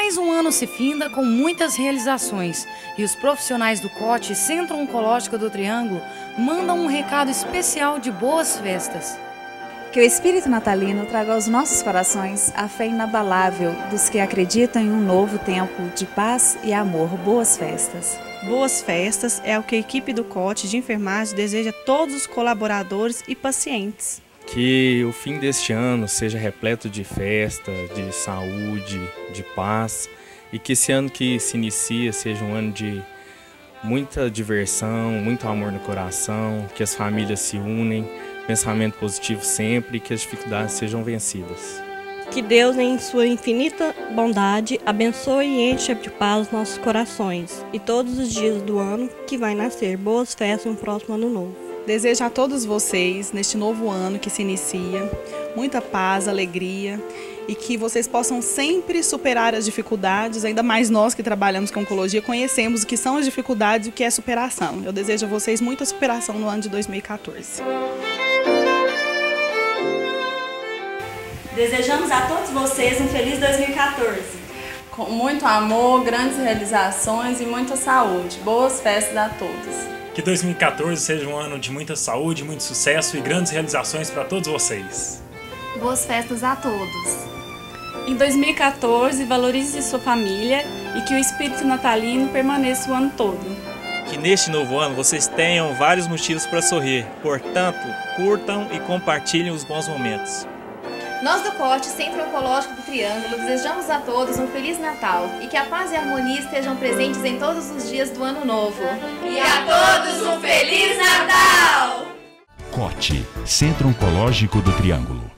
Mais um ano se finda com muitas realizações e os profissionais do COT, Centro Oncológico do Triângulo, mandam um recado especial de boas festas. Que o espírito natalino traga aos nossos corações a fé inabalável dos que acreditam em um novo tempo de paz e amor. Boas festas. Boas festas é o que a equipe do COT de enfermagem deseja a todos os colaboradores e pacientes. Que o fim deste ano seja repleto de festa, de saúde, de paz e que esse ano que se inicia seja um ano de muita diversão, muito amor no coração, que as famílias se unem, pensamento positivo sempre e que as dificuldades sejam vencidas. Que Deus, em sua infinita bondade, abençoe e encha de paz os nossos corações e todos os dias do ano que vai nascer. Boas festas no próximo ano novo. Desejo a todos vocês, neste novo ano que se inicia, muita paz, alegria e que vocês possam sempre superar as dificuldades, ainda mais nós que trabalhamos com oncologia, conhecemos o que são as dificuldades e o que é superação. Eu desejo a vocês muita superação no ano de 2014. Desejamos a todos vocês um feliz 2014. Com muito amor, grandes realizações e muita saúde. Boas festas a todos. Que 2014 seja um ano de muita saúde, muito sucesso e grandes realizações para todos vocês. Boas festas a todos. Em 2014, valorize sua família e que o espírito natalino permaneça o ano todo. Que neste novo ano vocês tenham vários motivos para sorrir. Portanto, curtam e compartilhem os bons momentos. Nós do COT, Centro Oncológico do Triângulo, desejamos a todos um Feliz Natal e que a paz e a harmonia estejam presentes em todos os dias do Ano Novo. E a todos um Feliz Natal! COT, Centro Oncológico do Triângulo.